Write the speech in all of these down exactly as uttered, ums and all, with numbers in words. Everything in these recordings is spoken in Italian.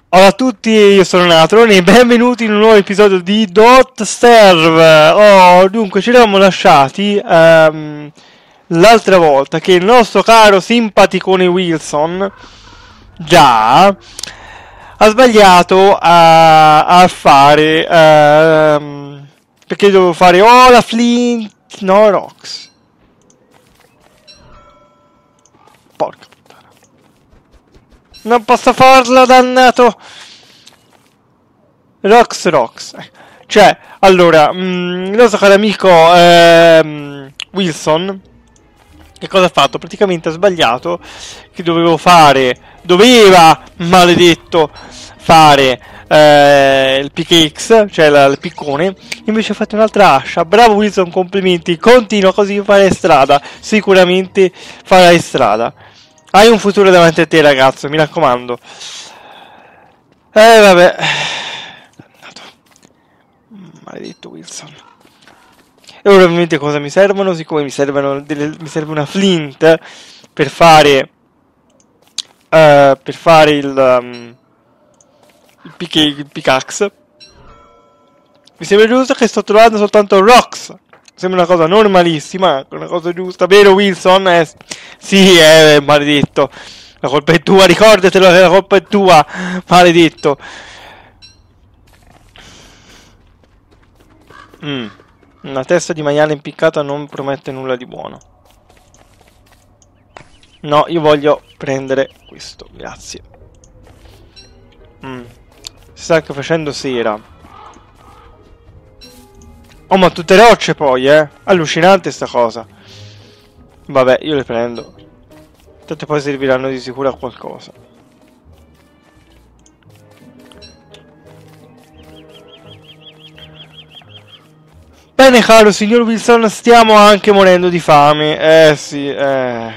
Ciao a tutti, io sono Natron e benvenuti in un nuovo episodio di Dot Serve. Oh, dunque ci eravamo lasciati ehm, l'altra volta che il nostro caro simpaticone Wilson già ha sbagliato a, a fare ehm, perché dovevo fare oh la Flint, no Rocks. Porca puttana. Non posso farlo, dannato. Rox Rox. Cioè, allora, mh, il nostro caro amico ehm, Wilson, che cosa ha fatto? Praticamente ha sbagliato che dovevo fare, doveva, maledetto, fare eh, il pickaxe, cioè la, il piccone, invece ha fatto un'altra ascia. Bravo Wilson, complimenti, continua così, farai strada, sicuramente farai strada. Hai un futuro davanti a te, ragazzo, mi raccomando. Eh, vabbè. Dannato. Maledetto Wilson. E ora ovviamente cosa mi servono? Siccome mi servono delle, mi serve una flint per fare uh, per fare il um, il, pick, il pickaxe. Mi sembra giusto che sto trovando soltanto rocks. Sembra una cosa normalissima, una cosa giusta, vero Wilson? Eh, sì, eh, maledetto. La colpa è tua, ricordatelo che la colpa è tua, maledetto. Mm. Una testa di maiale impiccata non promette nulla di buono. No, io voglio prendere questo, grazie. Mm. Si sta anche facendo sera. Oh, ma tutte rocce poi, eh? Allucinante sta cosa. Vabbè, io le prendo. Tanto poi serviranno di sicuro a qualcosa. Bene, caro signor Wilson, stiamo anche morendo di fame. Eh sì, eh.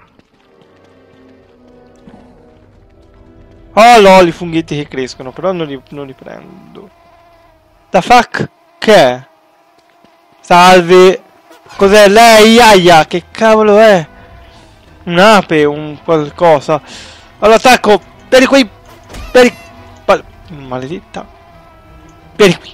Oh, lol, i funghetti che crescono, però non li, non li prendo. The fuck? Che è? Salve! Cos'è lei? Aia! Che cavolo è? Un'ape, un qualcosa. All'attacco! Per qui! Per Mal maledetta! Per qui!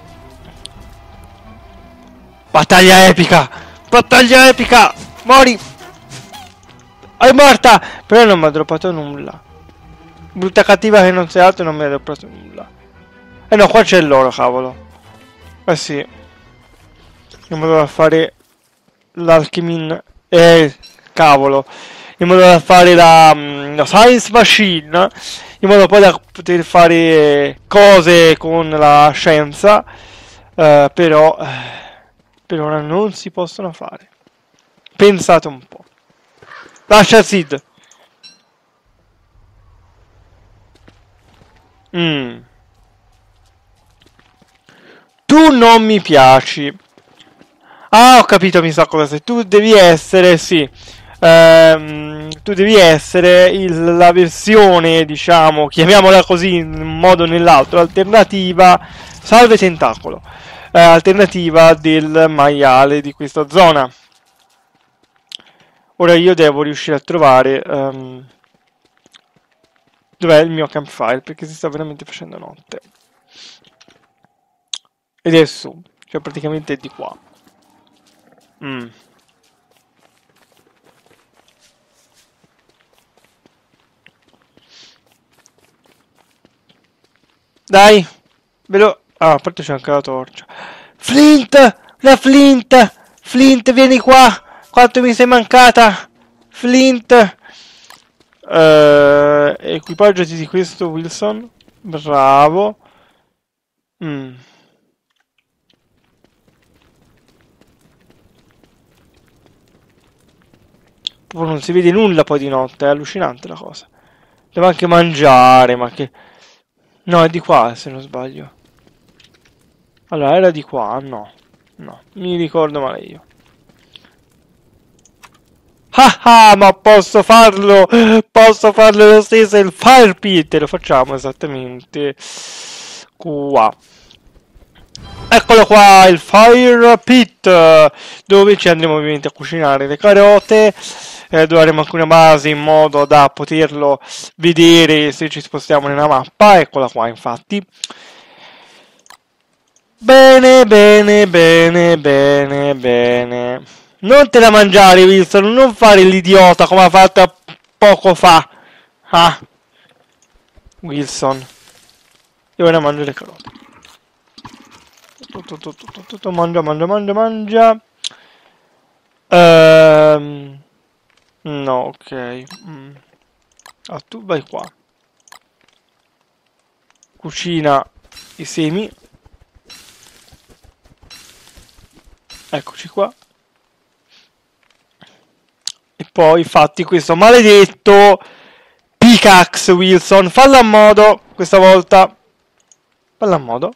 Battaglia epica! Battaglia epica! Mori! È morta! Però non mi ha droppato nulla. Brutta cattiva che non sei altro, non mi ha droppato nulla. Eh no, qua c'è l'oro, cavolo. Eh sì. In modo da fare l'alchemin. Eh, cavolo. In modo da fare la, la science machine. In modo poi da poter fare cose con la scienza. Eh, però eh, per ora non si possono fare. Pensate un po'. Lascia Sid. Mm. Tu non mi piaci. Ah, ho capito, mi sa cosa sei. Tu devi essere, sì. Ehm, tu devi essere il, la versione, diciamo, chiamiamola così in un modo o nell'altro, alternativa. Salve tentacolo. Eh, alternativa del maiale di questa zona. Ora io devo riuscire a trovare um, dov'è il mio campfire, perché si sta veramente facendo notte. Ed è su, cioè praticamente è di qua. Mm. Dai, ve lo... Ah, a parte c'è anche la torcia. Flint! La Flint! Flint, vieni qua! Quanto mi sei mancata! Flint! Uh, equipaggiati di questo, Wilson. Bravo. Mm. Proprio non si vede nulla poi di notte, è allucinante la cosa. Devo anche mangiare, ma che... No, è di qua, se non sbaglio. Allora, era di qua, no. No, mi ricordo male io. Ah ah, ma posso farlo! Posso farlo lo stesso, il fire pit! Lo facciamo esattamente qua. Eccolo qua, il fire pit, dove ci andremo ovviamente a cucinare le carote. eh, dovremo anche una base in modo da poterlo vedere se ci spostiamo nella mappa. Eccola qua, infatti. Bene, bene, bene, bene, bene. Non te la mangiare, Wilson, non fare l'idiota come ha fatto poco fa. Ah, Wilson. Io ora mangio le carote. Tutto, tutto, tutto, tutto, mangia, mangia, mangia, mangia. Ehm... No, ok. Mm. Ah, tu vai qua. Cucina i semi. Eccoci qua. E poi infatti questo maledetto pickaxe, Wilson, fallo a modo questa volta. Fallo a modo.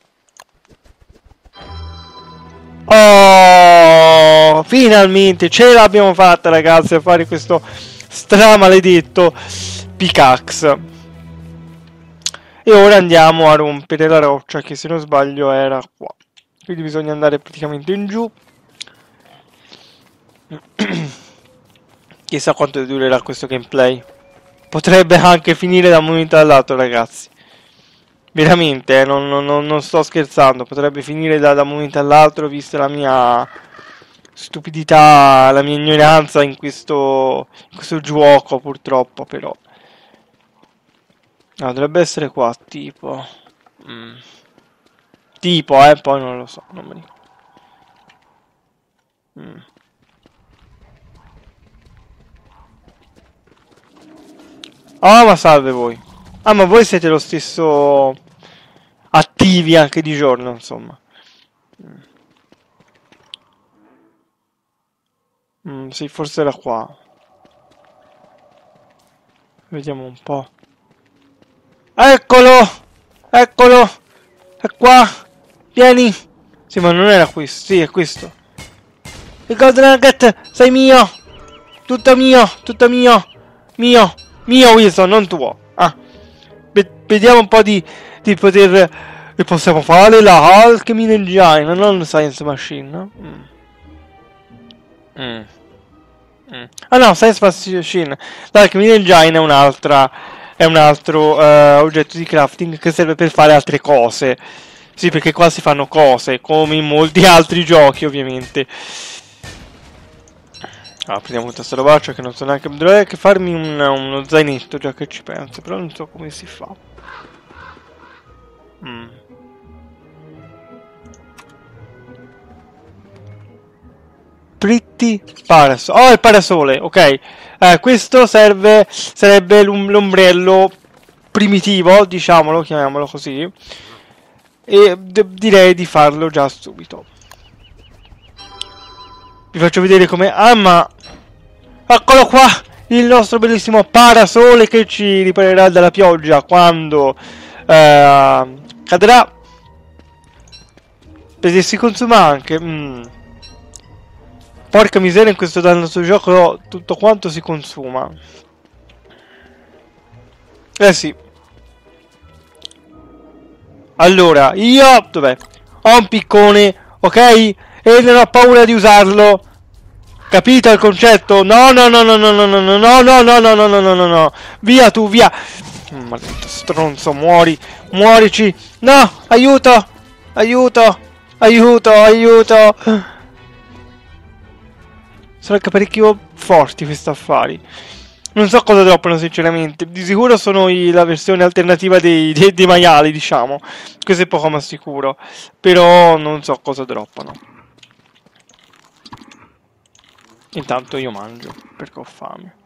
Oh, finalmente ce l'abbiamo fatta, ragazzi, a fare questo stramaledetto pickaxe. E ora andiamo a rompere la roccia, che se non sbaglio era qua. Quindi bisogna andare praticamente in giù. Chissà quanto durerà questo gameplay. Potrebbe anche finire da un momento all'altro, ragazzi. Veramente, eh, non, non, non sto scherzando. Potrebbe finire da, da un momento all'altro, vista la mia stupidità, la mia ignoranza in questo, in questo gioco, purtroppo, però. No, dovrebbe essere qua, tipo. Mm. Tipo, eh, poi non lo so, non mi ricordo. Mm. Ah, ma salve voi. Ah, ma voi siete lo stesso attivi anche di giorno, insomma. Mm. Mm, sì, forse era qua. Vediamo un po'. Eccolo! Eccolo! È qua! Vieni! Sì, ma non era questo. Sì, è questo. Il Gold Nugget! Sei mio! Tutto mio! Tutto mio! Mio! Mio, Wilson, non tuo! Ah! Vediamo un po' di, di poter... E possiamo fare la Alchemy Engine, non Science Machine, no? Mm. Mm. Mm. Ah no, Science Machine. L'Alchemy Engine è un'altra... È un altro uh, oggetto di crafting che serve per fare altre cose. Sì, perché qua si fanno cose, come in molti altri giochi, ovviamente. Ah, prendiamo questa robaccia che non so neanche... Dovrei anche farmi un, uno zainetto, già che ci penso, però non so come si fa. Mm. Pretty Parasol. Oh, il parasole, ok. Eh, questo serve, sarebbe l'ombrello primitivo, diciamolo, chiamiamolo così. E direi di farlo già subito. Vi faccio vedere come... Ah, ma... Eccolo qua! Il nostro bellissimo parasole che ci riparerà dalla pioggia quando eh, cadrà. Perché si consuma anche... Mm. Porca miseria, in questo dannoso gioco tutto quanto si consuma. Eh sì. Allora, io... Dov'è? Ho un piccone, ok? E non ho paura di usarlo. Capito il concetto? No, no, no, no, no, no, no, no, no, no, no, no, no, no, no, no, no. Via tu, via. Maledetto stronzo, muori. Muorici. No, aiuto. Aiuto. Aiuto, aiuto. Sono anche parecchio forti questi affari. Non so cosa droppano sinceramente. Di sicuro sono i, la versione alternativa dei, dei, dei maiali, diciamo. Questo è poco ma sicuro. Però non so cosa droppano. Intanto io mangio, perché ho fame.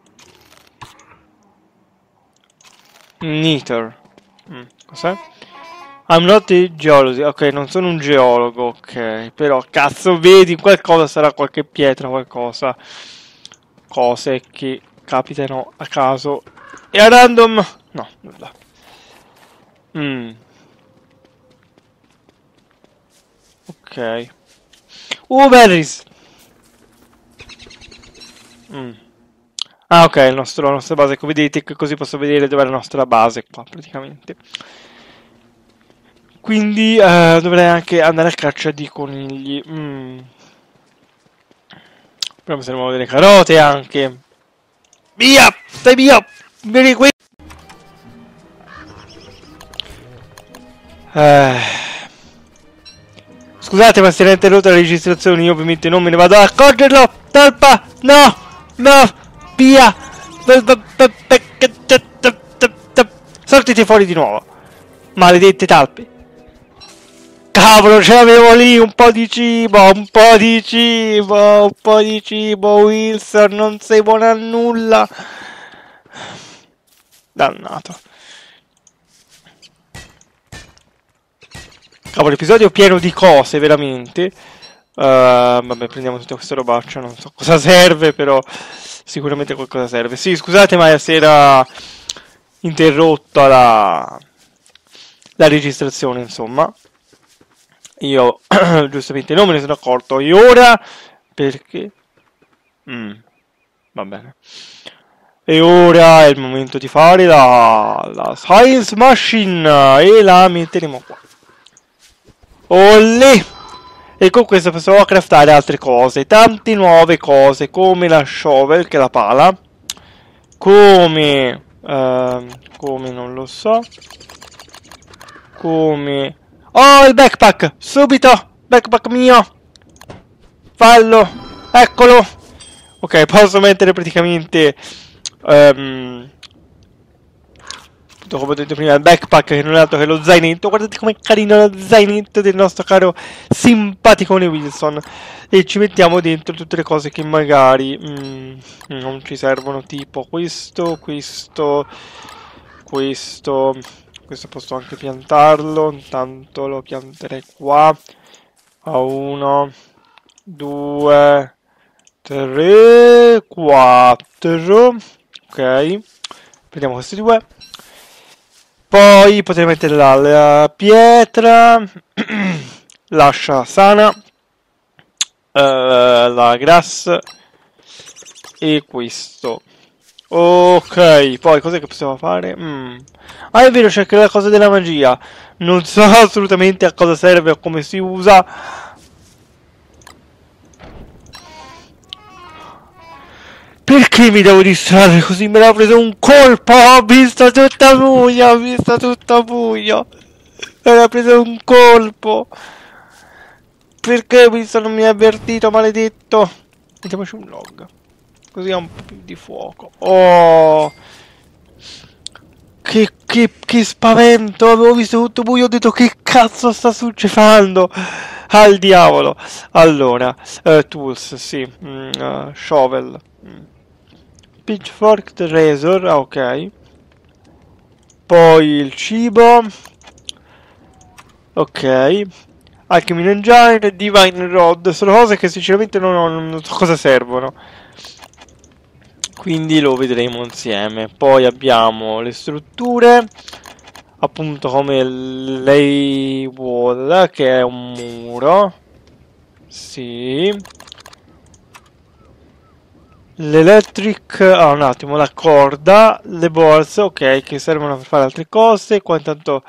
Neater. Mm, cos'è? I'm not a geology. Ok, non sono un geologo, ok. Però, cazzo, vedi, qualcosa sarà qualche pietra, qualcosa. Cose che capitano a caso. E a random... No, nulla. Mm. Ok. Uh, berries! Mm. Ah, ok, il nostro, la nostra base, come vedete, così posso vedere dove è la nostra base qua, praticamente. Quindi eh, dovrei anche andare a caccia di conigli. Mm. Però mi servono delle carote anche. Via! Stai via! Vieni qui! Eh... Scusate, ma si era interrotta la registrazione, io ovviamente non me ne vado ad accorgerlo! Talpa! No! No! Via! Sortiti fuori di nuovo! Maledette talpe! Cavolo, ce l'avevo lì un po' di cibo, un po' di cibo, un po' di cibo, Wilson, non sei buono a nulla. Dannato. Cavolo, episodio pieno di cose, veramente. Uh, vabbè, prendiamo tutta questa robaccia, non so cosa serve, però sicuramente qualcosa serve. Sì, scusate, ma si era interrotta la, la registrazione, insomma. Io giustamente non me ne sono accorto. E ora perché? Mm, va bene. E ora è il momento di fare la, la Science Machine e la metteremo qua. Olè! E con questo possiamo craftare altre cose, tante nuove cose, come la shovel, che è la pala, come, uh, come non lo so, come... Oh, il backpack! Subito! Backpack mio! Fallo! Eccolo! Ok, posso mettere praticamente... Um, come ho detto prima, il backpack, che non è altro che lo zainetto. Guardate com'è carino lo zainetto del nostro caro simpaticone Wilson. E ci mettiamo dentro tutte le cose che magari mm, non ci servono, tipo questo, questo, questo... Questo posso anche piantarlo, intanto lo pianterei qua. A uno, due, tre, quattro. Ok, prendiamo questi due. Poi potrei mettere la, la pietra, l'ascia sana, eh, la grass e questo. Ok, poi cos'è che possiamo fare? Mm. Ah, è vero, c'è anche la cosa della magia. Non so assolutamente a cosa serve o come si usa. Perché mi devo distrarre così? Me l'ha preso un colpo, ho visto tutta buia, ho visto tutta buia. Me l'ha preso un colpo. Perché Wilson non mi ha avvertito, maledetto? Mettiamoci un log. Così ha un po' più di fuoco. Oh! Che, che, che spavento! Avevo visto tutto buio, ho detto che cazzo sta succedendo? Al diavolo! Allora, uh, tools, sì. Mm, uh, shovel. Mm. Pitchfork, razor, ah, ok. Poi il cibo. Ok. Alchemy Engine e Divine Rod. Sono cose che sinceramente non, ho, non so cosa servono. Quindi lo vedremo insieme. Poi abbiamo le strutture, appunto come lei wall, che è un muro. Sì. L'electric, ah un attimo, la corda, le borse, ok, che servono per fare altre cose. Qua intanto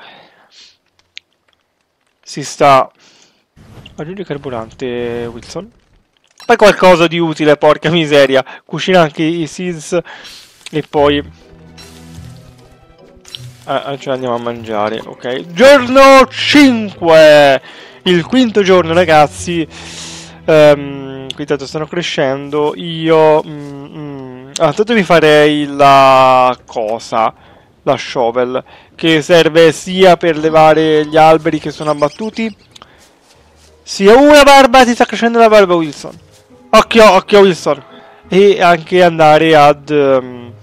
si sta... Aggiungi carburante, Wilson. Fai qualcosa di utile, porca miseria. Cucina anche i seeds e poi eh, ce andiamo a mangiare. Ok, giorno cinque, il quinto giorno, ragazzi. Um, qui tanto stanno crescendo. Io mm, mm, ah, tanto vi farei la cosa, la shovel, che serve sia per levare gli alberi che sono abbattuti, sia una barba. Ti sta crescendo la barba, Wilson. Occhio, occhio Wilson. E anche andare ad um,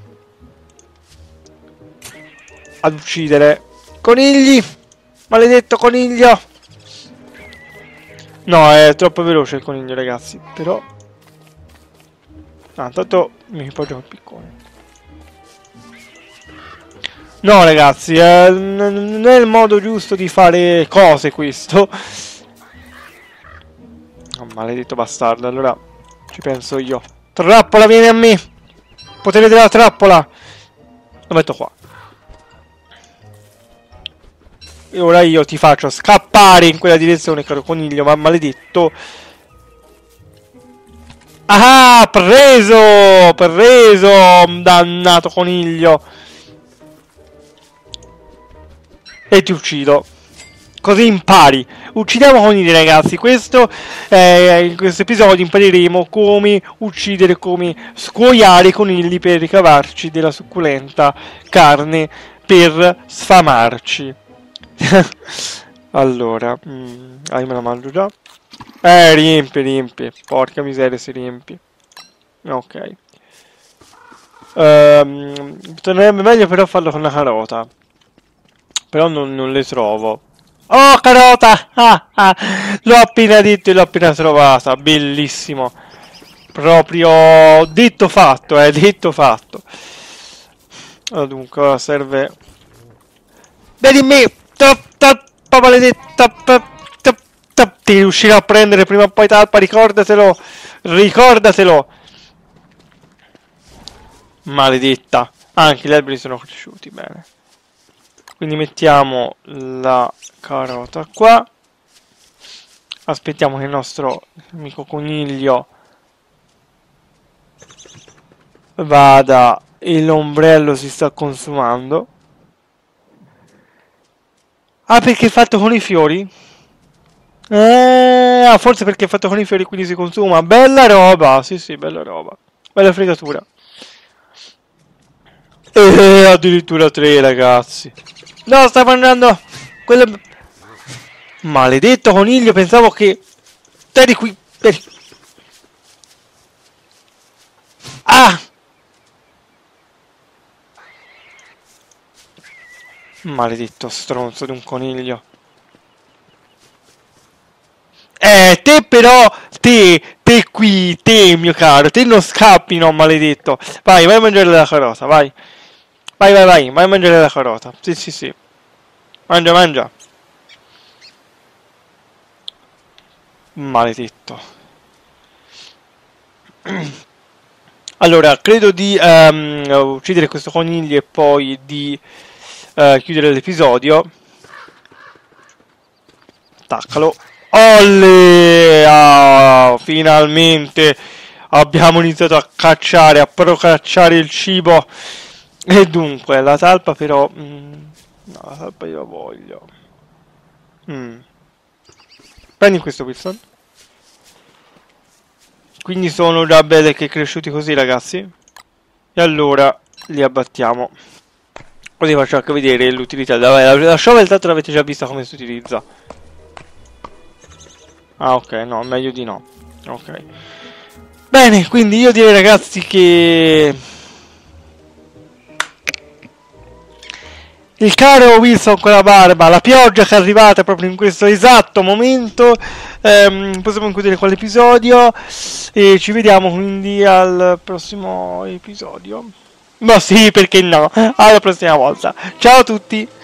ad uccidere conigli. Maledetto coniglio. No, è troppo veloce il coniglio, ragazzi. Però ah, tanto mi poggio un piccone. No, ragazzi, eh, non è il modo giusto di fare cose questo. Oh, maledetto bastardo. Allora ci penso io. Trappola, vieni a me. Potere della trappola. Lo metto qua. E ora io ti faccio scappare in quella direzione, caro coniglio, ma maledetto. Ah, preso! Preso! Dannato coniglio! E ti uccido. Così impari. Uccidiamo conigli, ragazzi. Questo, eh, in questo episodio impareremo come uccidere, come scuoiare i conigli per ricavarci della succulenta carne per sfamarci. Allora, mm, ah, io me la mangio già. Eh, riempie, riempie. Porca miseria, si riempie. Ok. Um, tornerebbe meglio però farlo con la carota. Però non, non le trovo. Oh, carota! Ah, ah. L'ho appena detto e l'ho appena trovata. Bellissimo. Proprio detto fatto, eh, detto fatto. Allora, dunque, serve... Vedi me! Talpa maledetta! Ti riuscirò a prendere prima o poi, Talpa, ricordatelo! Ricordatelo! Maledetta! Anche gli alberi sono cresciuti, bene. Quindi mettiamo la carota qua. Aspettiamo che il nostro amico coniglio vada e l'ombrello si sta consumando. Ah, perché è fatto con i fiori? Eh, ah, forse perché è fatto con i fiori quindi si consuma. Bella roba, sì sì, bella roba. Bella fregatura. Eh, addirittura tre, ragazzi. No, sta mangiando quello... Maledetto coniglio, pensavo che... Eri qui... Eri... Ah! Maledetto stronzo di un coniglio. Eh, te però... Te... Te qui, te mio caro. Te non scappi, no, maledetto. Vai, vai a mangiare la carota, vai. Vai, vai, vai, vai a mangiare la carota. Sì, sì, sì. Mangia, mangia. Maledetto. Allora, credo di um, uccidere questo coniglio e poi di uh, chiudere l'episodio. Attaccalo. Olle! Ah, finalmente abbiamo iniziato a cacciare, a procacciare il cibo. E dunque, la talpa però... Mm, no, la talpa io la voglio. Mm. Prendi questo, Wilson. Quindi sono già belle che cresciuti così, ragazzi. E allora li abbattiamo. Così faccio anche vedere l'utilità. La, la shovel tanto l'avete già vista come si utilizza. Ah, ok, no, meglio di no. Ok. Bene, quindi io direi, ragazzi, che... il caro Wilson con la barba, la pioggia che è arrivata proprio in questo esatto momento, ehm, possiamo concludere qua l'episodio e ci vediamo quindi al prossimo episodio. Ma sì, perché no? Alla prossima volta. Ciao a tutti!